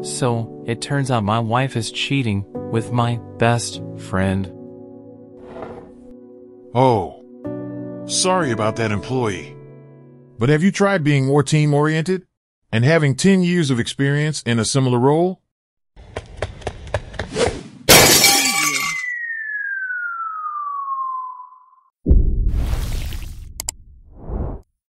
So, it turns out my wife is cheating with my best friend. Oh, sorry about that, employee. But have you tried being more team-oriented and having 10 years of experience in a similar role?